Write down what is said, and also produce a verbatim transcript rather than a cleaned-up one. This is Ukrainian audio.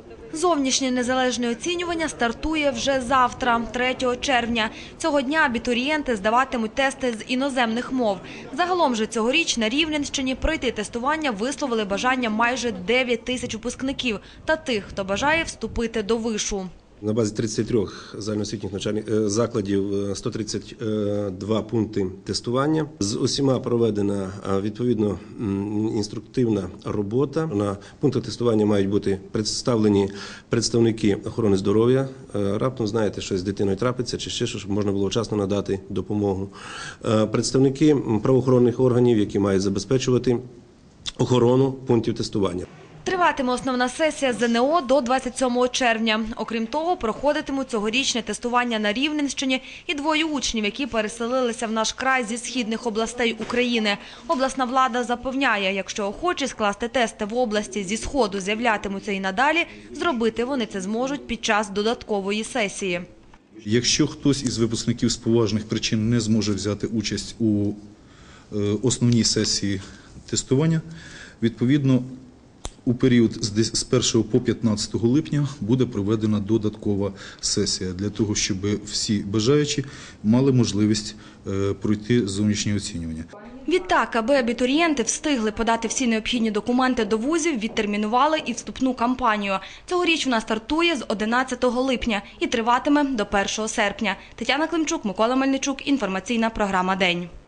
Зовнішнє незалежне оцінювання стартує вже завтра, третього червня. Цього дня абітурієнти здаватимуть тести з іноземних мов. Загалом же цьогоріч на Рівненщині пройти тестування висловили бажання майже дев'ять тисяч випускників та тих, хто бажає вступити до вишу. На базі тридцяти трьох загальноосвітніх навчальних закладів сто тридцять два пункти тестування. З усіма проведена відповідно інструктивна робота. На пунктах тестування мають бути представлені представники охорони здоров'я. Раптом, знаєте, щось з дитиною трапиться чи ще щось, щоб можна було вчасно надати допомогу. Представники правоохоронних органів, які мають забезпечувати охорону пунктів тестування. Триватиме основна сесія ЗНО до двадцять сьомого червня. Окрім того, проходитимуть цьогорічне тестування на Рівненщині і двоє учнів, які переселилися в наш край зі східних областей України. Обласна влада запевняє, якщо охочі скласти тести в області зі Сходу з'являтимуться і надалі, зробити вони це зможуть під час додаткової сесії. Якщо хтось із випускників з поважних причин не зможе взяти участь у основній сесії тестування, відповідно, у період з першого по п'ятнадцяте липня буде проведена додаткова сесія для того, щоб всі бажаючі мали можливість пройти зовнішнє оцінювання. Відтак, аби абітурієнти встигли подати всі необхідні документи до вузів, відтермінували і вступну кампанію. Цьогоріч вона стартує з одинадцятого липня і триватиме до першого серпня. Тетяна Климчук, Микола Мельничук. Інформаційна програма «День».